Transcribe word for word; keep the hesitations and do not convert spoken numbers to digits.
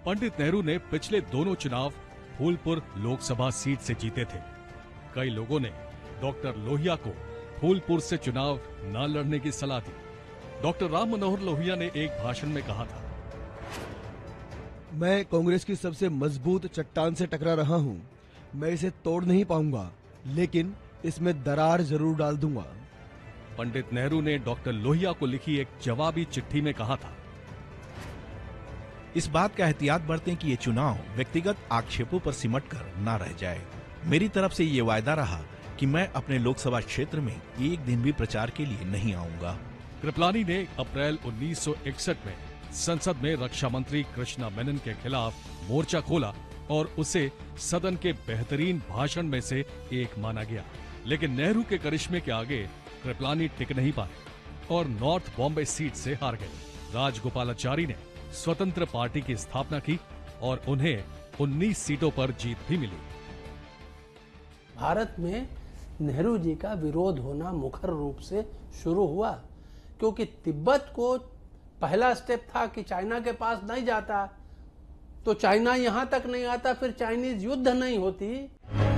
पंडित नेहरू ने पिछले दोनों चुनाव फूलपुर लोकसभा सीट से जीते थे। कई लोगों ने डॉक्टर लोहिया को फूलपुर से चुनाव न लड़ने की सलाह दी। डॉक्टर राम मनोहर लोहिया ने एक भाषण में कहा था, मैं कांग्रेस की सबसे मजबूत चट्टान से टकरा रहा हूं। मैं इसे तोड़ नहीं पाऊंगा, लेकिन इसमें दरार जरूर डाल दूंगा। पंडित नेहरू ने डॉक्टर लोहिया को लिखी एक जवाबी चिट्ठी में कहा था, इस बात का एहतियात बरतें कि ये चुनाव व्यक्तिगत आक्षेपों पर सिमट कर न रह जाए। मेरी तरफ से ये वायदा रहा कि मैं अपने लोकसभा क्षेत्र में एक दिन भी प्रचार के लिए नहीं आऊंगा। कृपलानी ने अप्रैल उन्नीस सौ इकसठ में संसद में रक्षा मंत्री कृष्णा मेनन के खिलाफ मोर्चा खोला और उसे सदन के बेहतरीन भाषण में से एक माना गया। लेकिन नेहरू के करिश्मे के आगे कृपलानी टिक नहीं पाए और नॉर्थ बॉम्बे सीट से हार गए। राजगोपालाचारी ने स्वतंत्र पार्टी की स्थापना की और उन्हें उन्नीस सीटों पर जीत भी मिली। भारत में नेहरू जी का विरोध होना मुखर रूप से शुरू हुआ, क्योंकि तिब्बत को पहला स्टेप था कि चाइना के पास नहीं जाता तो चाइना यहां तक नहीं आता, फिर चाइनीज युद्ध नहीं होती।